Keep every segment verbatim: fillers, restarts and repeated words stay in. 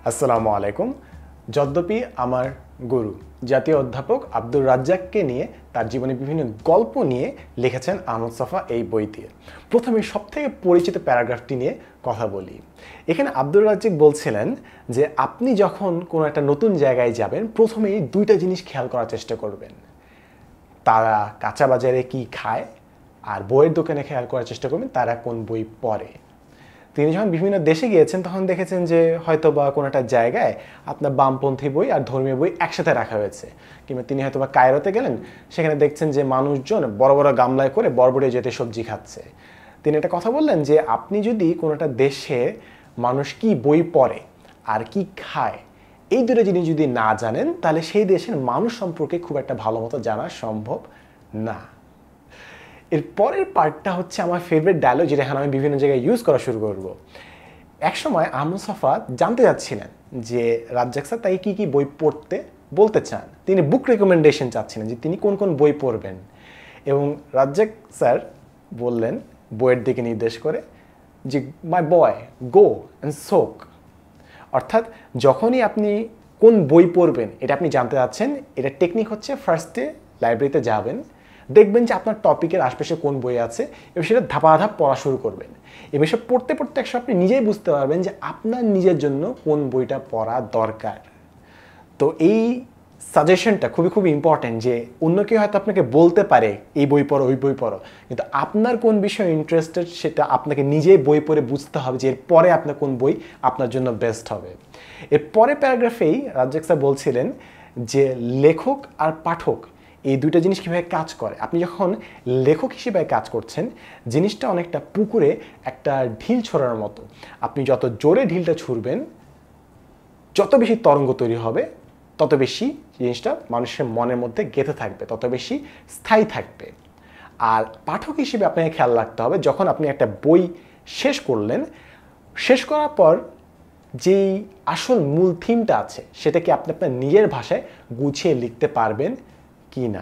আসসালামু আলাইকুম। যদ্যপি আমার গুরু জাতীয় অধ্যাপক আব্দুর রাজ্জাককে নিয়ে তার জীবনে বিভিন্ন গল্প নিয়ে লিখেছেন আহমদ সাফা এই বইতে। প্রথমে সবথেকে পরিচিত প্যারাগ্রাফটি নিয়ে কথা বলি। এখানে আব্দুর রাজ্জাক বলছিলেন যে আপনি যখন কোনো একটা নতুন জায়গায় যাবেন প্রথমেই দুইটা জিনিস খেয়াল করার চেষ্টা করবেন, তারা কাঁচা বাজারে কি খায়, আর বইয়ের দোকানে খেয়াল করার চেষ্টা করবেন তারা কোন বই পড়ে। তিনি যখন বিভিন্ন দেশে গিয়েছেন তখন দেখেছেন যে হয়তো বা কোনো একটা জায়গায় আপনার বামপন্থী বই আর ধর্মীয় বই একসাথে রাখা হয়েছে, কিংবা তিনি হয়তো বা কায়রোতে গেলেন, সেখানে দেখছেন যে মানুষজন বড় বড় গামলায় করে বড়বড়ে যেতে সবজি খাচ্ছে। তিনি একটা কথা বললেন যে আপনি যদি কোনো একটা দেশে মানুষ কি বই পড়ে আর কি খায় এই দুটো জিনিস যদি না জানেন তাহলে সেই দেশের মানুষ সম্পর্কে খুব একটা ভালো মতো জানা সম্ভব না। এর পরের পার্টটা হচ্ছে আমার ফেভারিট ডায়লগ, যেটা এখন আমি বিভিন্ন জায়গায় ইউজ করা শুরু করব। একসময় আহমদ সাফা জানতে চাচ্ছিলেন যে রাজ্জাক স্যার তাই কী কী বই পড়তে বলতে চান, তিনি বুক রেকমেন্ডেশন চাচ্ছিলেন যে তিনি কোন কোন বই পড়বেন, এবং রাজ্জাক স্যার বললেন বইয়ের দিকে নির্দেশ করে যে মাই বয় গো অ্যান্ড সোক। অর্থাৎ যখনই আপনি কোন বই পড়বেন এটা আপনি জানতে চাচ্ছেন, এটা টেকনিক হচ্ছে ফার্স্টে লাইব্রেরিতে যাবেন, দেখবেন যে আপনার টপিকের আশপাশে কোন বই আছে এবং সেটা ধাপা ধাপ পড়া শুরু করবেন। এবং সব পড়তে পড়তে একসময় আপনি নিজেই বুঝতে পারবেন যে আপনার নিজের জন্য কোন বইটা পড়া দরকার। তো এই সাজেশনটা খুবই খুবই ইম্পর্টেন্ট, যে অন্য কেউ হয়তো আপনাকে বলতে পারে এই বই পড়ো ওই বই পড়ো, কিন্তু আপনার কোন বিষয়ে ইন্টারেস্টেড সেটা আপনাকে নিজেই বই পড়ে বুঝতে হবে যে এরপরে আপনার কোন বই আপনার জন্য বেস্ট হবে। এর পরে প্যারাগ্রাফেই রাজ্জাক স্যার বলছিলেন যে লেখক আর পাঠক এই দুইটা জিনিস কীভাবে কাজ করে। আপনি যখন লেখক হিসেবে কাজ করছেন জিনিসটা অনেকটা পুকুরে একটা ঢিল ছোড়ার মতো। আপনি যত জোরে ঢিলটা ছুড়বেন যত বেশি তরঙ্গ তৈরি হবে তত বেশি জিনিসটা মানুষের মনের মধ্যে গেঁথে থাকবে, তত বেশি স্থায়ী থাকবে। আর পাঠক হিসেবে আপনাকে খেয়াল রাখতে হবে যখন আপনি একটা বই শেষ করলেন, শেষ করার পর যেই আসল মূল থিমটা আছে সেটা কি আপনি আপনার নিজের ভাষায় গুছিয়ে লিখতে পারবেন কি না।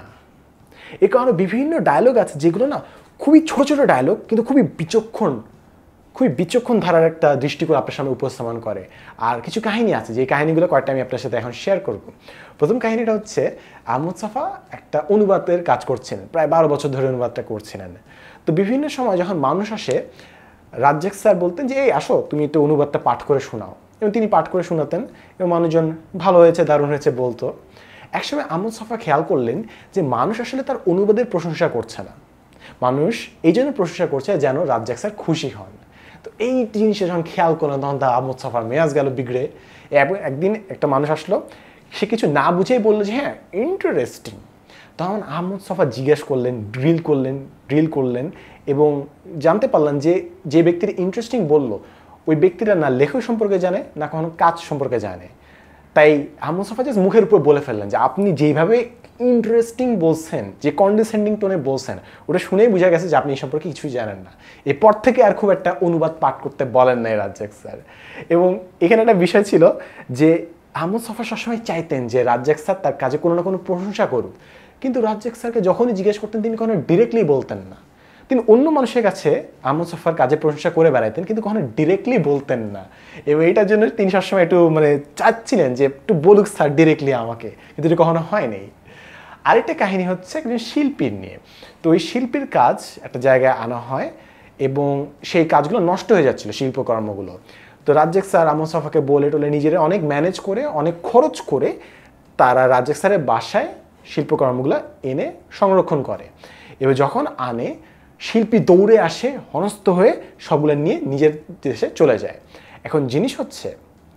এ কারণে বিভিন্ন ডায়লগ আছে যেগুলো না খুবই ছোট ছোট ডায়লগ কিন্তু খুবই বিচক্ষণ খুবই বিচক্ষণ ধারার একটা দৃষ্টিকোণ আপনার সামনে উপস্থাপন করে। আর কিছু কাহিনী আছে যে কাহিনীগুলো কয়েকটা আমি আপনার সাথে এখন শেয়ার করব। প্রথম কাহিনীটা হচ্ছে আহমদ সাফা একটা অনুবাদের কাজ করছেন, প্রায় বারো বছর ধরে অনুবাদটা করছিলেন। তো বিভিন্ন সময় যখন মানুষ আসে রাজ্জাক স্যার বলতেন যে এই আসো তুমি একটু অনুবাদটা পাঠ করে শোনাও, এবং তিনি পাঠ করে শোনাতেন এবং মানুষজন ভালো হয়েছে দারুণ হয়েছে বলতো। একসময় আহমদ সাফা খেয়াল করলেন যে মানুষ আসলে তার অনুবাদের প্রশংসা করছে না, মানুষ এই জন্য প্রশংসা করছে যেন রাজ্জাক স্যার খুশি হন। তো এই জিনিসটা যখন খেয়াল করলেন তখন তা আহমদ সাফার মেয়াজ গেল বিগড়ে। একদিন একটা মানুষ আসলো, সে কিছু না বুঝেই বললো যে হ্যাঁ ইন্টারেস্টিং। তখন আহমদ সাফা জিজ্ঞেস করলেন, ড্রিল করলেন ড্রিল করলেন এবং জানতে পারলেন যে যে ব্যক্তির ইন্টারেস্টিং বলল ওই ব্যক্তিটা না লেখক সম্পর্কে জানে না কখনো কাজ সম্পর্কে জানে। তাই আহমদ সাফা জাস্ট মুখের উপর বলে ফেললেন যে আপনি যেইভাবে ইন্টারেস্টিং বলছেন, যে কন্ডিসেন্ডিং টোনে বলছেন, ওটা শুনেই বোঝা গেছে যে আপনি এই সম্পর্কে কিছুই জানেন না। এরপর থেকে আর খুব একটা অনুবাদ পাঠ করতে বলেন নাই রাজ্জাক স্যার। এবং এখানে একটা বিষয় ছিল যে আহমদ সাফা সবসময় চাইতেন যে রাজ্জাক স্যার তার কাজে কোনো না কোনো প্রশংসা করুক, কিন্তু রাজ্জাক স্যারকে যখনই জিজ্ঞেস করতেন তিনি কখনো ডিরেক্টলি বলতেন না। তিনি অন্য মানুষের কাছে আহমদ সাফার কাজে প্রশংসা করে বেড়াইতেন কিন্তু কখনো ডিরেক্টলি বলতেন না, এবং এটার জন্য তিনি সবসময় একটু মানে চাচ্ছিলেন যে একটু বলুক স্যার ডিরেক্টলি আমাকে, কিন্তু এটা কখনো হয়নি। আরেকটা কাহিনী হচ্ছে একজন শিল্পীর নিয়ে। তো ওই শিল্পীর কাজ একটা জায়গায় আনা হয় এবং সেই কাজগুলো নষ্ট হয়ে যাচ্ছিল শিল্পকর্মগুলো। তো রাজ্জাক স্যার আহমদ সাফাকে বলে টোলে নিজেরা অনেক ম্যানেজ করে অনেক খরচ করে তারা রাজ্জাক স্যারের বাসায় শিল্পকর্মগুলো এনে সংরক্ষণ করে। এবার যখন আনে শিল্পী দৌড়ে আসে হনস্থ হয়ে সবগুলো নিয়ে নিজের দেশে চলে যায়। এখন জিনিস হচ্ছে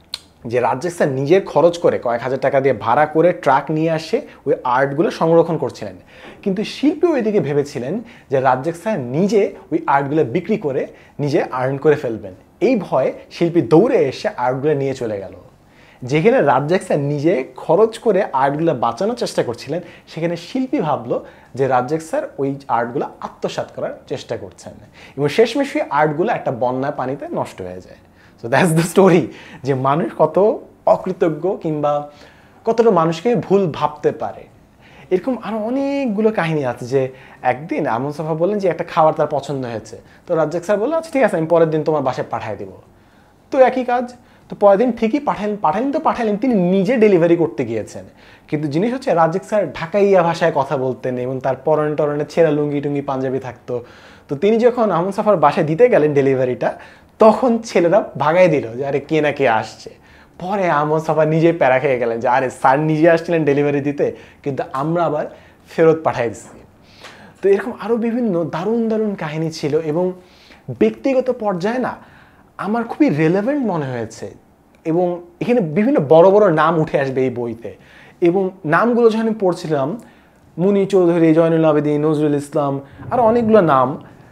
যে রাজ্জাক স্যার নিজের খরচ করে কয়েক হাজার টাকা দিয়ে ভাড়া করে ট্রাক নিয়ে আসে ওই আর্টগুলো সংরক্ষণ করছিলেন, কিন্তু শিল্পী ওইদিকে ভেবেছিলেন যে রাজ্জাক স্যার নিজে ওই আর্টগুলো বিক্রি করে নিজে আর্ন করে ফেলবেন। এই ভয়ে শিল্পী দৌড়ে এসে আর্টগুলো নিয়ে চলে গেল। যেখানে রাজ্জাক স্যার নিজে খরচ করে আর্টগুলো বাঁচানোর চেষ্টা করছিলেন সেখানে শিল্পী ভাবলো যে রাজ্জাক স্যার ওই আর্টগুলো আত্মসাৎ করার চেষ্টা করছেন, এবং শেষমেশ ওই আর্টগুলো একটা বন্যা পানিতে নষ্ট হয়ে যায়। সো দ্যাটস দ্য স্টোরি, যে মানুষ কত অকৃতজ্ঞ কিংবা কতটা মানুষকে ভুল ভাবতে পারে। এরকম আরও অনেকগুলো কাহিনী আছে যে একদিন আহমদ সাফা বললেন যে একটা খাবার তার পছন্দ হয়েছে, তো রাজ্জাক স্যার বললো আচ্ছা ঠিক আছে আমি পরের দিন তোমার বাসায় পাঠিয়ে দেবো। তো একই কাজ, তো পরের দিন ঠিকই পাঠালেন পাঠালেন তো পাঠালেন তিনি নিজে ডেলিভারি করতে গিয়েছেন। কিন্তু জিনিস হচ্ছে রাজ্জাক স্যার ঢাকাইয়া ভাষায় কথা বলতেন এবং তার পরনে টরনে ছেঁড়া লুঙ্গি টুঙ্গি পাঞ্জাবি থাকতো। তো তিনি যখন আহমদ সাফার বাসায় দিতে গেলেন ডেলিভারিটা, তখন ছেলেরা ভাগাই দিল যে আরে কে না কে আসছে। পরে আহমদ সাফা নিজে প্যারা খেয়ে গেলেন যে আরে স্যার নিজে আসছিলেন ডেলিভারি দিতে, কিন্তু আমরা আবার ফেরত পাঠাই দিচ্ছি। তো এরকম আরও বিভিন্ন দারুণ দারুণ কাহিনী ছিল এবং ব্যক্তিগত পর্যায়ে না আমার খুবই রেলেভেন্ট মনে হয়েছে। এবং এখানে বিভিন্ন বড় বড় নাম উঠে আসবে এই বইতে, এবং নামগুলো যখন আমি পড়ছিলাম, মুনি চৌধুরী, জয়নুল আবেদিন, নজরুল ইসলাম, আর অনেকগুলো নাম,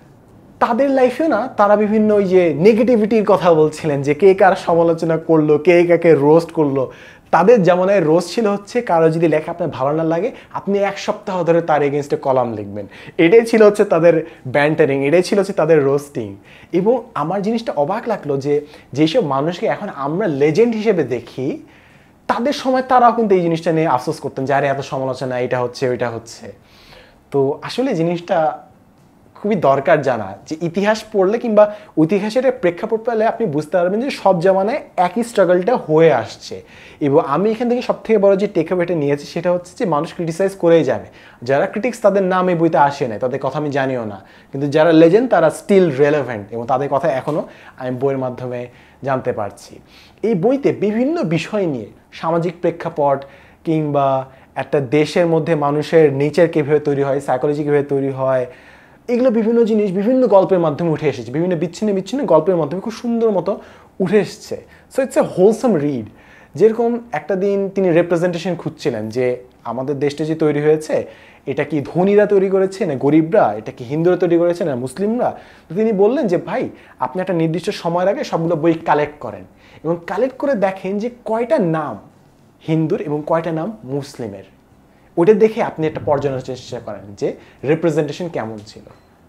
তাদের লাইফে না তারা বিভিন্ন ওই যে নেগেটিভিটির কথা বলছিলেন, যে কে কার সমালোচনা করলো, কে কাকে রোস্ট করলো। তাদের যেমন রোস্ট ছিল হচ্ছে কারো যদি লেখা আপনার ভালো না লাগে আপনি এক সপ্তাহ ধরে তার এগেনস্টে কলাম লিখবেন, এটাই ছিল হচ্ছে তাদের ব্যান্টারিং, এটাই ছিল হচ্ছে তাদের রোস্টিং। এবং আমার জিনিসটা অবাক লাগলো যে যেসব মানুষকে এখন আমরা লেজেন্ড হিসেবে দেখি, তাদের সময় তারাও কিন্তু এই জিনিসটা নিয়ে আফসোস করতেন যে আরে এত সমালোচনা, এটা হচ্ছে ওইটা হচ্ছে। তো আসলে জিনিসটা খুবই দরকার জানা, যে ইতিহাস পড়লে কিংবা ইতিহাসের প্রেক্ষাপট পেলে আপনি বুঝতে পারবেন যে সব জামানায় একই স্ট্রাগলটা হয়ে আসছে। এবং আমি এখান থেকে সব থেকে বড় যে টেকঅ্যাওয়েটা নিয়েছি সেটা হচ্ছে যে মানুষ ক্রিটিসাইজ করেই যাবে, যারা ক্রিটিক্স তাদের নাম এই বইতে আসে না, তাদের কথা আমি জানিও না, কিন্তু যারা লেজেন্ড তারা স্টিল রেলেভেন্ট এবং তাদের কথা এখনও আমি বইয়ের মাধ্যমে জানতে পারছি। এই বইতে বিভিন্ন বিষয় নিয়ে, সামাজিক প্রেক্ষাপট কিংবা একটা দেশের মধ্যে মানুষের নেচার কীভাবে তৈরি হয়, সাইকোলজি কীভাবে তৈরি হয়, এগুলো বিভিন্ন জিনিস বিভিন্ন গল্পের মাধ্যমে উঠে এসেছে, বিভিন্ন বিচ্ছিন্ন বিচ্ছিন্ন গল্পের মাধ্যমে খুব সুন্দর মতো উঠে এসছে। So it's a wholesome read. যেরকম একটা দিন তিনি রিপ্রেজেন্টেশন খুঁজছিলেন যে আমাদের দেশটা যে তৈরি হয়েছে এটা কি ধনীরা তৈরি করেছে না গরিবরা, এটা কি হিন্দুরা তৈরি করেছে না মুসলিমরা। তো তিনি বললেন যে ভাই আপনি একটা নির্দিষ্ট সময়ের আগে সবগুলো বই কালেক্ট করেন এবং কালেক্ট করে দেখেন যে কয়টা নাম হিন্দুর এবং কয়টা নাম মুসলিমের, ওটা দেখে আপনি একটা পর্যালোচনার চেষ্টা করেন যে রিপ্রেজেন্টেশন কেমন ছিল।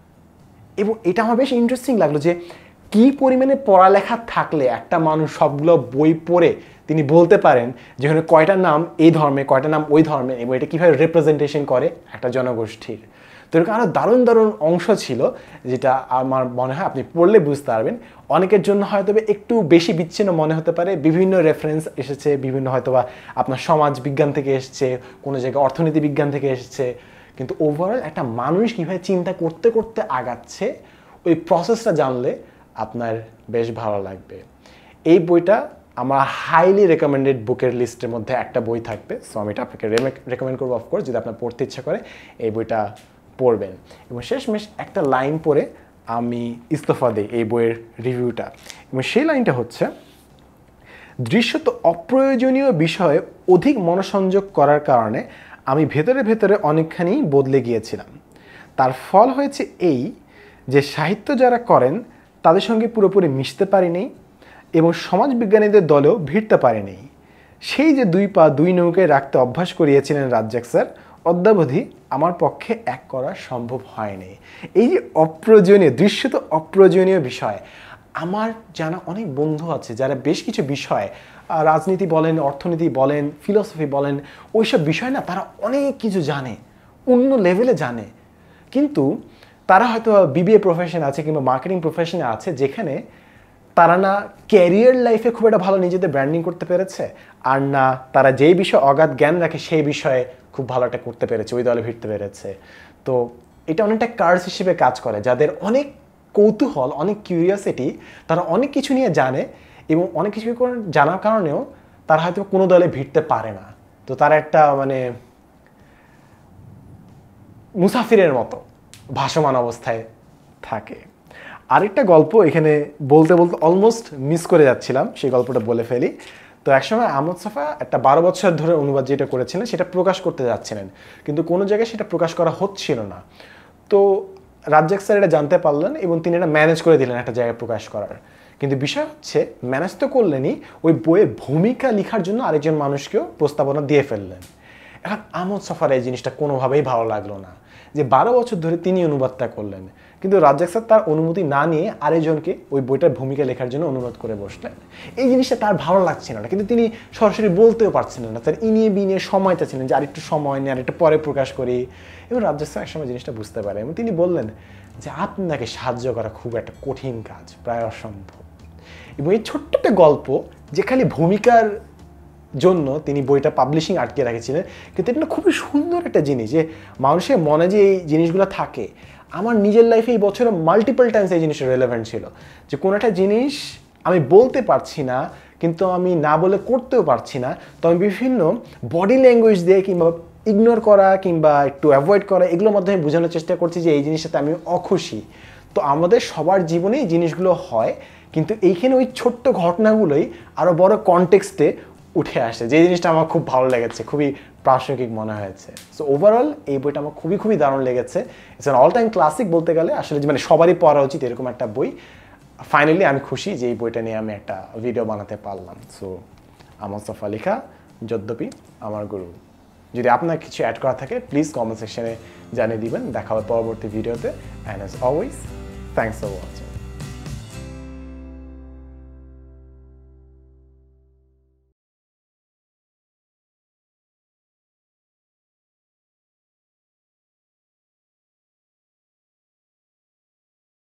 এবং এটা আমার বেশ ইন্টারেস্টিং লাগলো যে কী পরিমাণে পড়ালেখা থাকলে একটা মানুষ সবগুলো বই পড়ে তিনি বলতে পারেন যেখানে কয়টা নাম এই ধর্মে, কয়টা নাম ওই ধর্মে, এবং এটা কীভাবে রিপ্রেজেন্টেশন করে একটা জনগোষ্ঠীর। তো এরকম আরও দারুণ দারুণ অংশ ছিল যেটা আমার মনে হয় আপনি পড়লে বুঝতে পারবেন। অনেকের জন্য হয়তো একটু বেশি বিচ্ছিন্ন মনে হতে পারে, বিভিন্ন রেফারেন্স এসেছে, বিভিন্ন হয়তোবা আপনার সমাজ বিজ্ঞান থেকে এসছে, কোনো জায়গায় অর্থনীতি বিজ্ঞান থেকে এসেছে, কিন্তু ওভারঅল একটা মানুষ কীভাবে চিন্তা করতে করতে আগাচ্ছে ওই প্রসেসটা জানলে আপনার বেশ ভালো লাগবে। এই বইটা আমার হাইলি রেকমেন্ডেড বুকের লিস্টের মধ্যে একটা বই থাকবে, সো আমি এটা আপনাকে রেকমেন্ড করবো। অফকোর্স যদি আপনার পড়তে ইচ্ছা করে এই বইটা পড়বেন। এবং শেষমেশ একটা লাইন পড়ে আমি ইস্তফা দিই এই বইয়ের রিভিউটা, এবং সেই লাইনটা হচ্ছে, দৃশ্যত অপ্রয়োজনীয় বিষয়ে অধিক মনোসংযোগ করার কারণে আমি ভেতরে ভেতরে অনেকখানি বদলে গিয়েছিলাম। তার ফল হয়েছে এই যে সাহিত্য যারা করেন তাদের সঙ্গে পুরোপুরি মিশতে পারিনি এবং সমাজবিজ্ঞানীদের দলেও ভিড়তে পারিনি। সেই যে দুই পা দুই নৌকায় রাখতে অভ্যাস করিয়েছিলেন রাজ্জাক স্যার, অদ্যাবধি আমার পক্ষে এক করা সম্ভব হয়নি। এই যে অপ্রয়োজনীয়, দৃশ্যত অপ্রয়োজনীয় বিষয়, আমার জানা অনেক বন্ধু আছে যারা বেশ কিছু বিষয়, রাজনীতি বলেন, অর্থনীতি বলেন, ফিলসফি বলেন, ওইসব বিষয় না তারা অনেক কিছু জানে, অন্য লেভেলে জানে, কিন্তু তারা হয়তো বিবিএ প্রফেশন আছে কিংবা মার্কেটিং প্রফেশনে আছে যেখানে তারা না ক্যারিয়ার লাইফে খুব একটা ভালো নিজেদের ব্র্যান্ডিং করতে পেরেছে, আর না তারা যেই বিষয়ে অগাধ জ্ঞান রাখে সেই বিষয়ে খুব ভালো একটা করতে পেরেছে, ওই দলে ভিড়তে পেরেছে। তো এটা অনেকটা কার্স হিসেবে কাজ করে, যাদের অনেক কৌতূহল, অনেক কিউরিয়াসিটি, তারা অনেক কিছু নিয়ে জানে এবং অনেক কিছু জানার কারণেও তারা হয়তো কোনো দলে ভিড়তে পারে না। তো তারা একটা মানে মুসাফিরের মতো ভাসমান অবস্থায় থাকে। আরেকটা গল্প এখানে বলতে বলতে অলমোস্ট মিস করে যাচ্ছিলাম, সেই গল্পটা বলে ফেলি। তো একসময় আহমদ সাফা একটা বারো বছর ধরে অনুবাদ যেটা করেছিলেন সেটা প্রকাশ করতে যাচ্ছিলেন, কিন্তু কোনো জায়গায় সেটা প্রকাশ করা হচ্ছিল না। তো রাজ্জাক স্যার এটা জানতে পারলেন এবং তিনি এটা ম্যানেজ করে দিলেন একটা জায়গায় প্রকাশ করার। কিন্তু বিষয় হচ্ছে ম্যানেজ তো করলেনই, ওই বইয়ের ভূমিকা লেখার জন্য আরেকজন মানুষকেও প্রস্তাবনা দিয়ে ফেললেন। এখন আহমদ সাফার এই জিনিসটা কোনোভাবেই ভালো লাগলো না যে বারো বছর ধরে তিনি অনুবাদটা করলেন, কিন্তু রাজ্জাক স্যার তার অনুমতি না নিয়ে আরেকজনকে ওই বইটার ভূমিকা লেখার জন্য অনুবাদ করে বসলেন। এই জিনিসটা তার ভালো লাগছিল না, কিন্তু তিনি সরাসরি বলতেও পারছিলেন না, তার ইনিয়ে বিনিয়ে সময় চাচ্ছিলেন যে আরেকটু সময় নিয়ে আরেকটু পরে প্রকাশ করি। এবং রাজ্জাক স্যার একসময় জিনিসটা বুঝতে পারে এবং তিনি বললেন যে আপনাকে সাহায্য করা খুব একটা কঠিন কাজ, প্রায় অসম্ভব। এবং এই ছোট্ট একটা গল্প যে খালি ভূমিকার জন্য তিনি বইটা পাবলিশিং আটকে রেখেছিলেন, কিন্তু এটা খুবই সুন্দর একটা জিনিস যে মানুষের মনে যে এই জিনিসগুলো থাকে। আমার নিজের লাইফে এই বছরে মাল্টিপল টাইমস এই জিনিসটা রেলেভেন্ট ছিল, যে কোনো একটা জিনিস আমি বলতে পারছি না, কিন্তু আমি না বলে করতেও পারছি না, তো আমি বিভিন্ন বডি ল্যাঙ্গুয়েজ দিয়ে কিংবা ইগনোর করা কিংবা একটু অ্যাভয়েড করা এগুলোর মাধ্যমে বোঝানোর চেষ্টা করছি যে এই জিনিসটাতে আমি অখুশি। তো আমাদের সবার জীবনে এই জিনিসগুলো হয়, কিন্তু এইখানে ওই ছোট্ট ঘটনাগুলোই আরও বড় কনটেক্সটে উঠে আসে, যে জিনিসটা আমার খুব ভালো লেগেছে, খুবই প্রাসঙ্গিক মনে হয়েছে। সো ওভারঅল এই বইটা আমার খুবই খুবই দারুণ লেগেছে। It's an all time classic বলতে গেলে, আসলে মানে সবারই পড়া উচিত এরকম একটা বই। ফাইনালি আমি খুশি যে এই বইটা নিয়ে আমি একটা ভিডিও বানাতে পারলাম। সো আহমদ সফা লেখা যদ্যপি আমার গুরু। যদি আপনার কিছু অ্যাড করা থাকে প্লিজ কমেন্ট সেকশনে জানিয়ে দিবেন। দেখা হবে পরবর্তী ভিডিওতে। And as always thanks for watching.